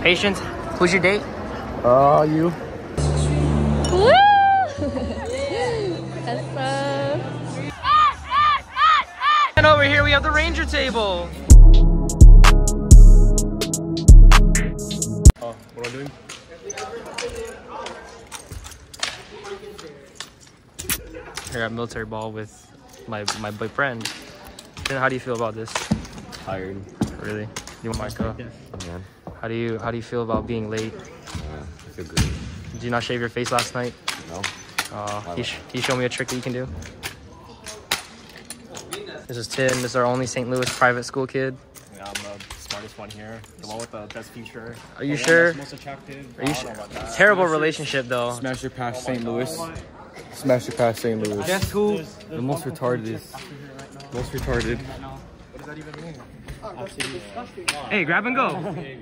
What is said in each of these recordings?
Patience, who's your date? You. Woo! That's And over here we have the ranger table. Oh, what am I doing? Here at military ball with my boyfriend. Then how do you feel about this? Tired. Really? You want Micah? Yeah. How do you feel about being late? I feel good. Did you not shave your face last night? No. Can you show me a trick that you can do? This is Tim. This is our only St. Louis private school kid. Yeah, I'm the smartest one here. The one with the best future. Are you sure? Most attractive. Are you sure? Terrible relationship though. Smash your past St. Louis. Smash your past St. Louis. Guess who? The most retarded is. Most retarded. What does that even mean? Hey, grab and go.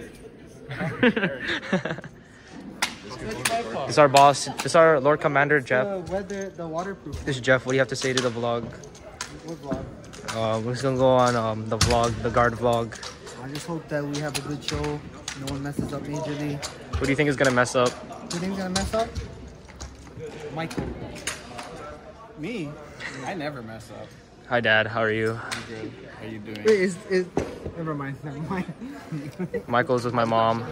This is our boss. This is our Lord Commander, Jeff. The waterproof. This is Jeff. What do you have to say to the vlog? What vlog? We're just gonna go on the vlog, the guard vlog. I just hope that we have a good show. No one messes up majorly. Who do you think is gonna mess up? Who do you think is gonna mess up? Michael. Me? I never mess up. Hi, Dad. How are you? I'm good. How you doing? Wait, is never mind. Never mind. Michael's with my mom.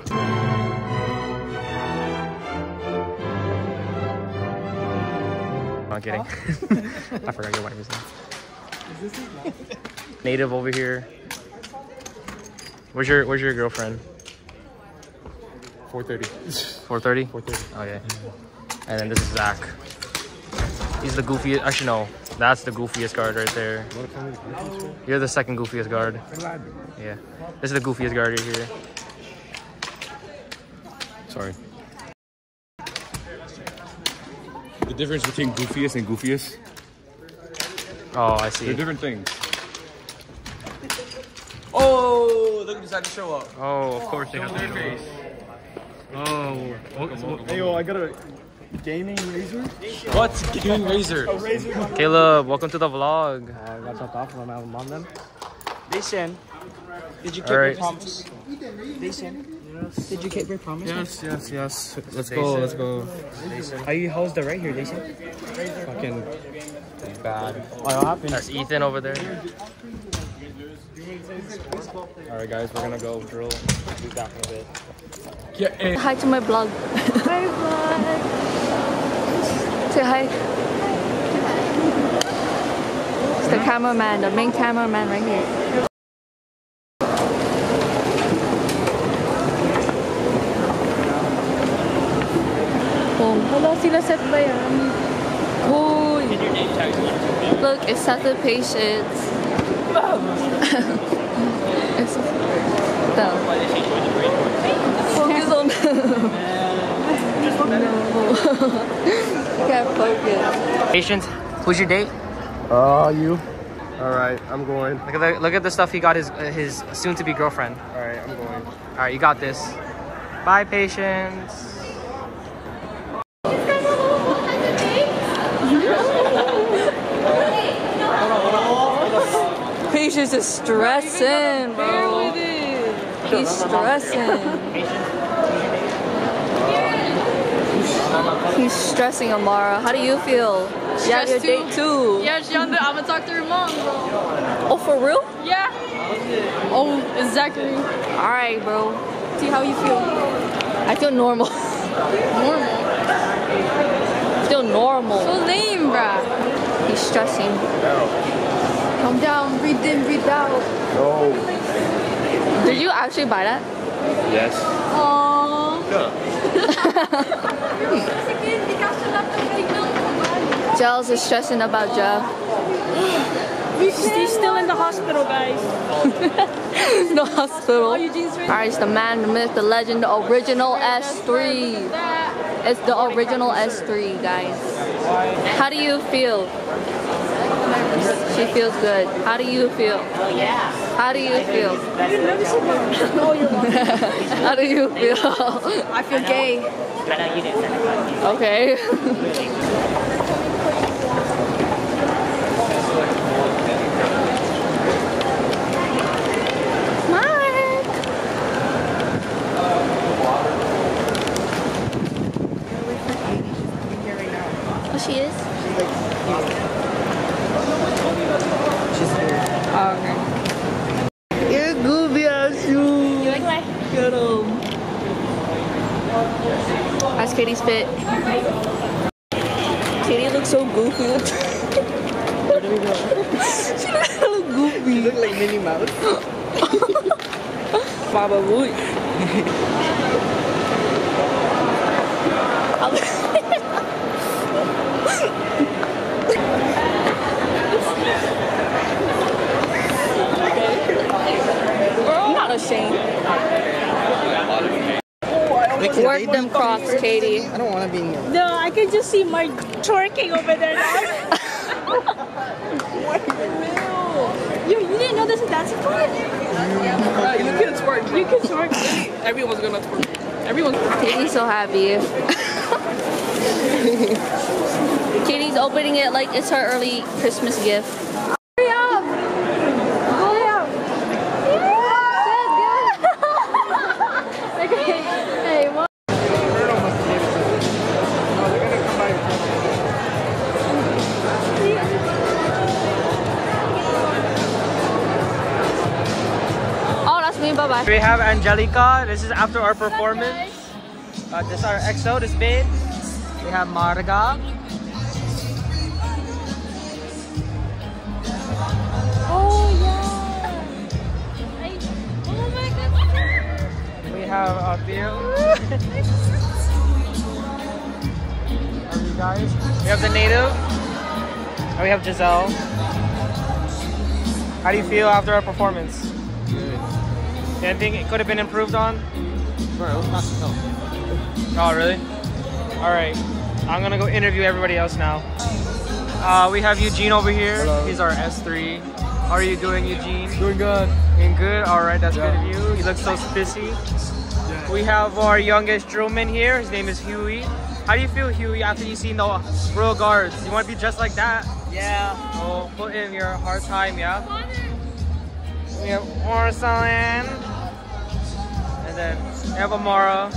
I'm kidding. I forgot your wife's name. Native over here. Where's your girlfriend? 4:30. 4:30? 4:30. Okay. And then this is Zach. He's the goofiest. Actually, no. That's the goofiest guard right there. You're the second goofiest guard. Yeah. This is the goofiest guard right here. Sorry. The difference between goofiest and goofiest? Oh, I see. They're different things. Oh, look who decided to show up. Oh, of course they have to show up. Oh. Hey, yo, I got a gaming razor. What? Gaming razor. Caleb, welcome to the vlog. I got dropped off by my mom then. Listen, did you keep All your right. promise? Listen, did you keep your promise? Yes. Let's go. How's the right here, Jason? Fucking bad. What happened? That's Ethan over there. Alright, guys, we're gonna go drill. Be back in a bit. Hi to my vlog. Hi vlog. Say hi. It's the cameraman, the main cameraman right here. Hala sila set ba yan? Uy. Look, it's set the patience. It's down. Focus on can't focus. Patience, who's your date? You. Alright, I'm going. Look at the stuff he got his soon-to-be girlfriend. Alright, I'm going. All right, you got this. Bye, Patience. Patience is stressing, bro. He's stressing. He's stressing, Amara. How do you feel? You have your date too. Yeah, I'm gonna talk to her mom, bro. Oh, for real? Yeah. Oh, it's Zachary. All right, bro. See how you feel. I feel normal. Normal. Feel normal. So lame, bruh. He's stressing. Calm down. Breathe in, breathe out. No. Did you actually buy that? Yes. Aww. Giles is stressing about Jeff. He's still in the hospital, guys. The hospital. Eugene's right. Alright, it's the man, the myth, the legend, the original S3. It's the original S3, guys. How do you feel? She feels good. How do you feel? How do you feel? How do you feel? I feel gay. Okay. at him. That's Katie's fit. Katie looks so goofy. Where do we go? She looks so goofy. You look like Minnie Mouse. Baba Booey. I'm not ashamed. Work them crops, Katie. I don't want to be in there. No, I can just see Mark twerking over there now. You didn't know this is dancing for it? You can twerk. You can twerk. Everyone's gonna twerk. Everyone's. Katie's so happy. Katie's opening it like it's her early Christmas gift. Hurry up! Hurry up! Okay, hey, what? Oh, that's me. Bye bye. We have Angelica. This is after our performance. This is our EXO, this babe. We have Marga. Oh, yeah! Oh my god! We have Theo. Are you guys? We have the native. And we have Giselle. How do you feel after our performance? Good. Anything it could have been improved on? Bro, it was not no. Oh, really? All right. I'm gonna go interview everybody else now. We have Eugene over here. Hello. He's our S3. How are you doing, Eugene? Doing good. Doing good? All right, that's Yeah. good of you. You look so spissy. We have our youngest drillman here. His name is Huey. How do you feel, Huey, after you seen the Royal Guards? You want to be just like that? Yeah. Oh, put in your hard time, yeah? We have Orson. And then we have Amara.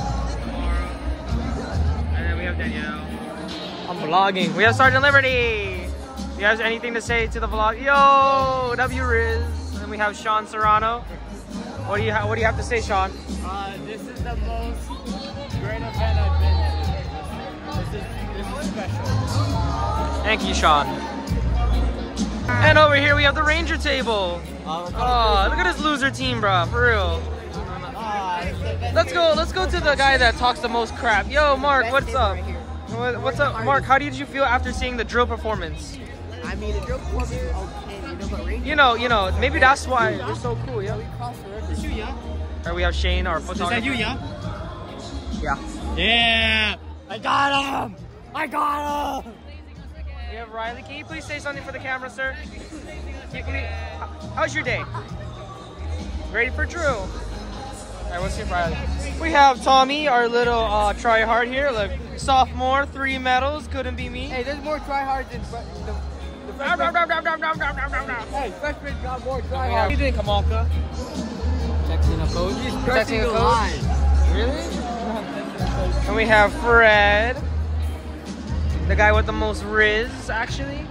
And then we have Danielle. I'm vlogging. We have Sergeant Liberty. You guys anything to say to the vlog? Yo, W Riz. And then we have Sean Serrano. What do you have to say, Sean? This is the most great event I've been to. This is special. Thank you, Sean. And over here we have the Ranger table. Oh, look at this loser team, bro. For real. Let's go to the guy that talks the most crap. Yo, Mark, what's up? What's up, Mark? How did you feel after seeing the drill performance? I mean, the drill performance was okay. You know, maybe that's why they're so cool, yeah. Or we have Shane, our photographer. Is that you, yeah? Yeah. Yeah! I got him! I got him! We have Riley. Can you please say something for the camera, sir? How's your day? Ready for drill? All right, we'll see Riley. We have Tommy, our little try-hard here. Look, sophomore, 3 medals. Couldn't be me. Hey, there's more tryhards than the freshman. Hey, freshman got more tryhards. What are you doing, Kamalka? Texting a coach. He's Texting a the coach? line. Really? And we have Fred, the guy with the most riz, actually.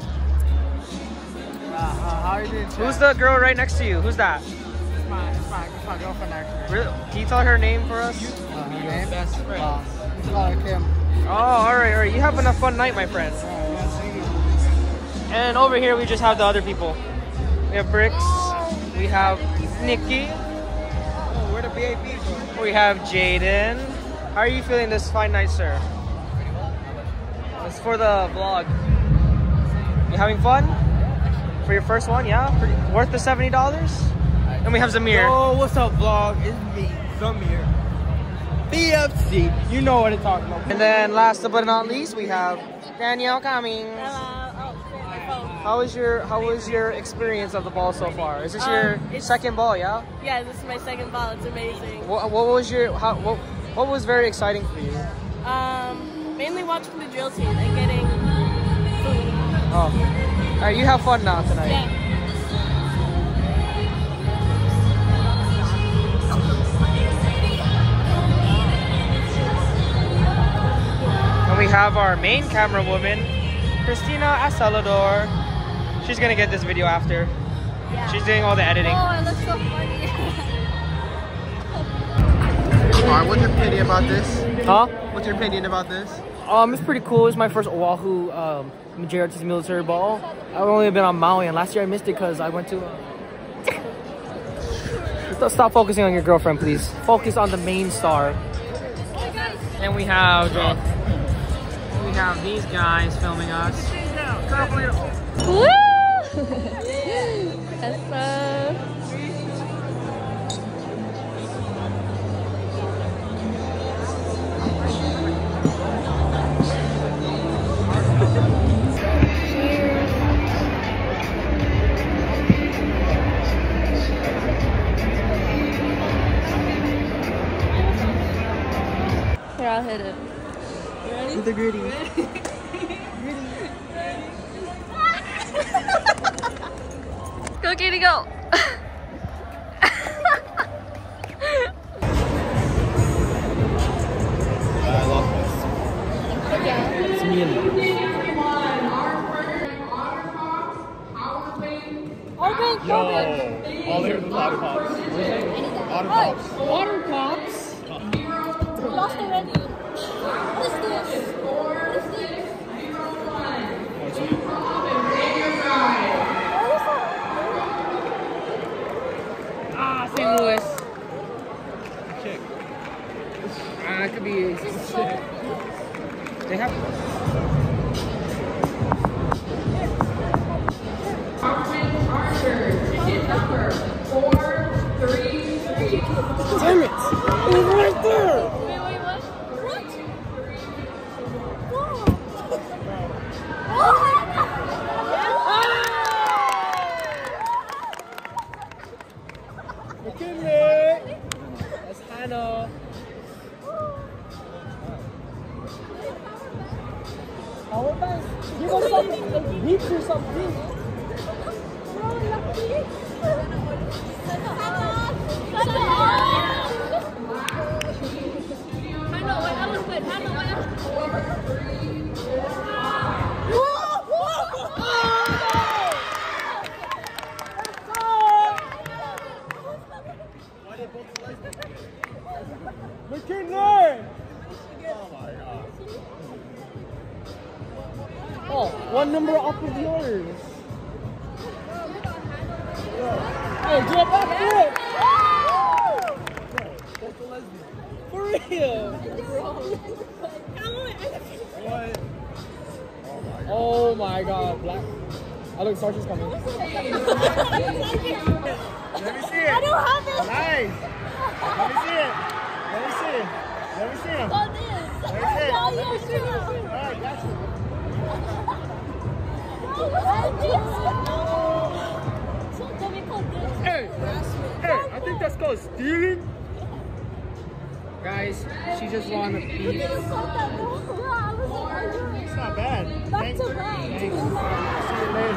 How are you doing? Who's the girl right next to you? Who's that? It's my girlfriend, actually. Really? Can you tell her name for us? Her name? Best friend. We call her Kim. Oh, all right. You're having a fun night, my friend. And over here, we just have the other people. We have Bricks. We have Nikki. Oh, we're the VIP. We have Jaden. How are you feeling this fine night, sir? It's for the vlog. You having fun? For your first one, yeah? Worth the $70? And we have Zamir. Oh, what's up, vlog? It's me, Zamir. BFC. You know what I'm talking about. And then last but not least, we have Danielle Cummings. How was your experience of the ball so far? Is this your second ball, yeah? Yeah, this is my second ball. It's amazing. What was very exciting for you? Mainly watching the drill team and getting food. Oh, all right. You have fun now tonight. Yeah. And we have our main camera woman, Christina Asalador. She's gonna get this video after. Yeah. She's doing all the editing. Oh, it looks so funny. Alright, what's your opinion about this? Huh? What's your opinion about this? It's pretty cool. It's my first Oahu JRTC military ball. I've only been on Maui, and last year I missed it because I went to. Stop focusing on your girlfriend, please. Focus on the main star. And we have these guys filming us. Woo! That's Here, I'll hit it. With the gritty. Go, Katie, go! It's me and Yo, all there with water pops. Water pops. Water pops? Lost already. What is this? What is this? St. Louis. It could be. They have. Damn it! It was right there! Wait, what? McKinley! That's Hannah. How about give us something like beach or something? McKinley! Oh, one number up of yours. Hey, get back to it! That's the lesbian. For real! What? Oh my god, black. Oh look, Sergeant's coming. Let me see it. I don't have it. Nice. Let me see it. Let me see it. Let me see him. Oh, this. Let me see it. Oh, yeah, sure. Alright, got you. Hey! Hey, I think that's called stealing. Guys, she just won a beef. It's not bad. Back to back. Thanks. See you later.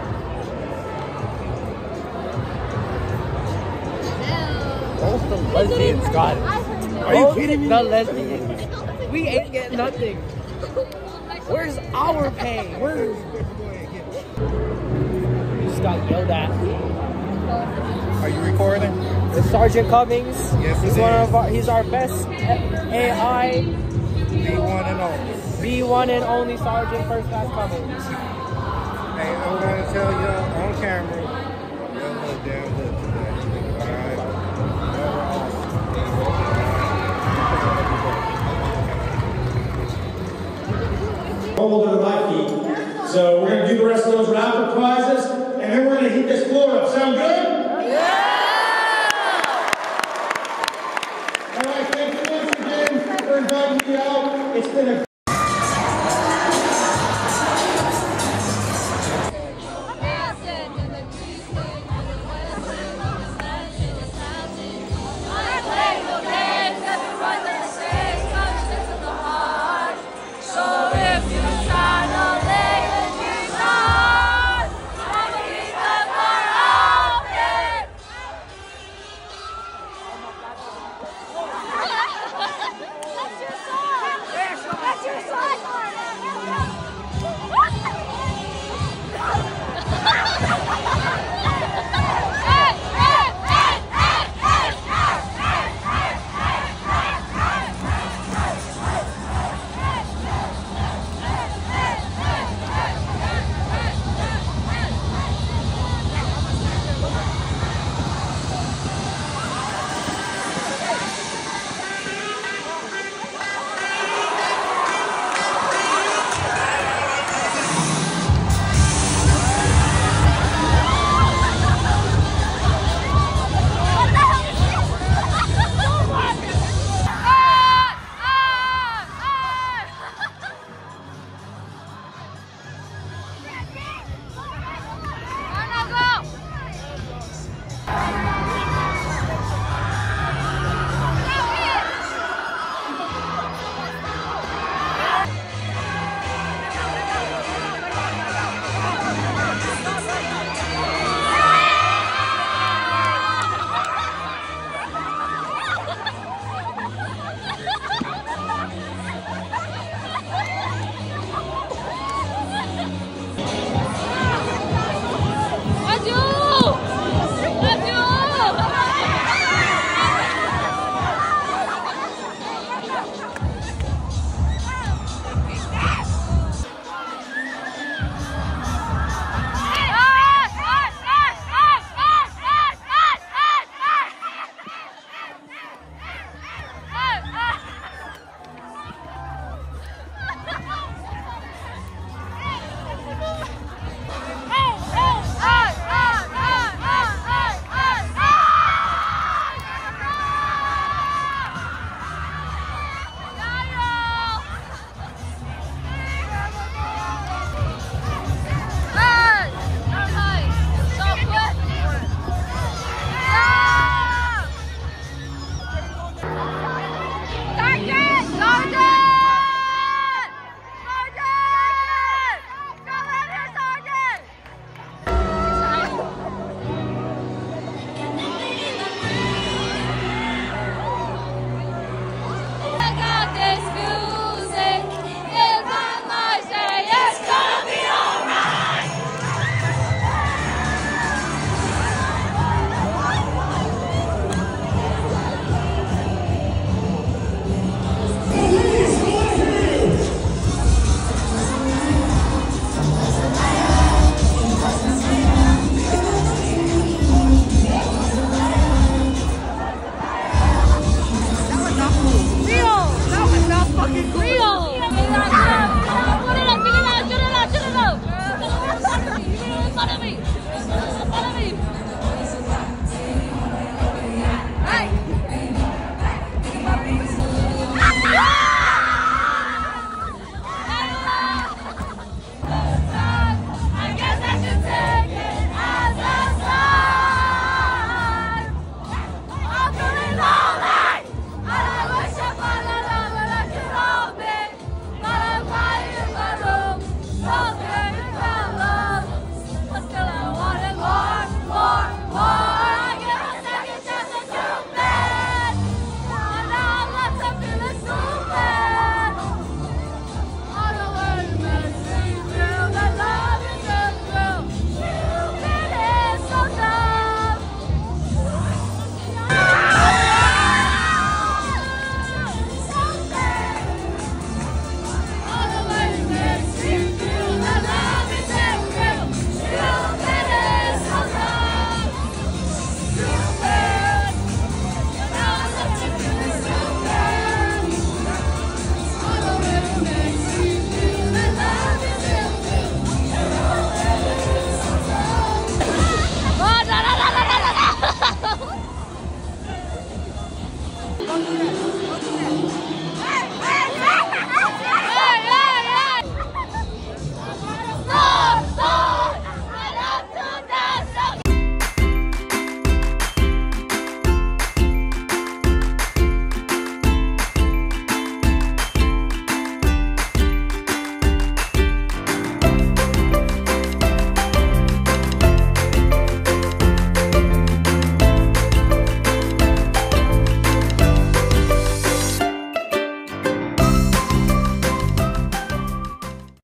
Both the lesbians got it. Are you kidding me? The lesbians. We ain't getting nothing. Where's our pay? Where's... We just got yelled at. Are you recording? It's Sergeant Cummings. Yes, He's our best AI. B1 and only. B1 and only Sergeant First Class Cummings. Hey, I'm going to tell y'all on camera, y'all look damn good today. Alright? Hold to my feet. So we're going to do the rest of those rapid prizes, and then we're going to heat this floor up. Sound good? Yeah! All right, thank you once again for inviting me out. It's been a